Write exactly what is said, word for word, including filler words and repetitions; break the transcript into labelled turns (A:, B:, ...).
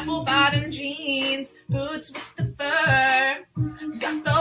A: apple bottom jeans, boots with the fur. Got the